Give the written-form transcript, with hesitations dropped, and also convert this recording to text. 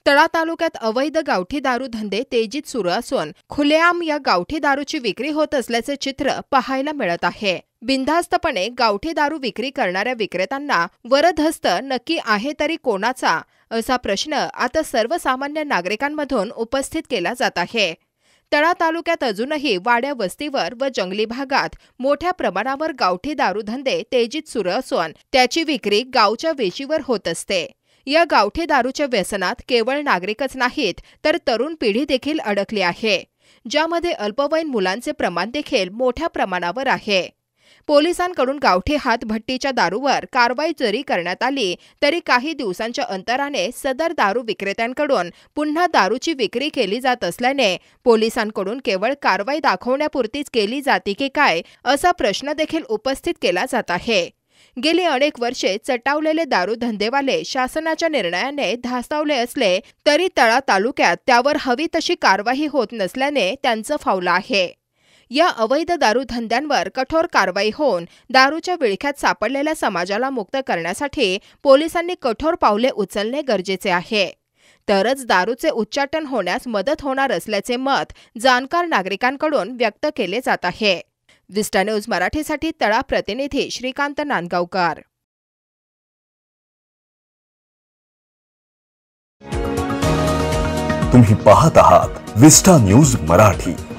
तळा तालुक्यात अवैध गावठी दारू धंदे तेजीत सुरू असून खुलेआम या गावठी दारूची विक्री होत असल्याचे चित्र पाहायला मिळत आहे। बिनधास्तपणे गावठी दारू विक्री करणाऱ्या विक्रेत्यांना वरदहस्त नक्की आहे तरी कोणाचा, असा प्रश्न आता सर्वसामान्य नागरिकांमधून उपस्थित केला जात आहे। तळा तालुक्यात अजूनही वाड्या वस्तीवर व जंगली भागात मोठ्या प्रमाणावर गावठी दारू धंदे तेजीत सुरू असून त्याची विक्री गावच्या वेशीवर होत असते। या गावठी दारूच्या व्यसनात केवळ नागरिकच नाहीत तर तरुण पिढी देखील अडकली आहे, ज्यामध्ये अल्पवयीन मुलांचे प्रमाण देखील मोठ्या प्रमाणावर आहे। पोलिसांकडून गावठी हातभट्टीच्या दारूवर कारवाई जरी करण्यात आली तरी काही दिवसांच्या अंतराने सदर दारू विक्रेत्यांकडून पुन्हा दारूची विक्री केली जात असल्याने पोलिसांकडून केवळ कारवाई दाखवण्यापुरतीच केली जाते की काय, असा प्रश्न देखील उपस्थित केला जात आहे। गेली अनेक वर्षे चटावलेले दारू धंदेवाले शासनाच्या निर्णयाने धास्तावले असले तरी तळा तालुक्यात त्यावर हवी तशी कारवाई होत नसल्याने त्यांचं फावलं आहे। या अवैध दारू धंद्यांवर कठोर कारवाई होऊन दारूच्या विळख्यात सापडलेल्या समाजाला मुक्त करण्यासाठी पोलिसांनी कठोर पावले उचलणे गरजेचे आहे, तरच दारूचे उच्चाटन होण्यास मदत होणार असल्याचे मत जाणकार नागरिकांकडून व्यक्त केले जात आहे। विस्टा न्यूज मराठीसाठी तळा प्रतिनिधी श्रीकांत नांदगावकर। तुम्ही पाहत आहात विस्टा न्यूज मराठी।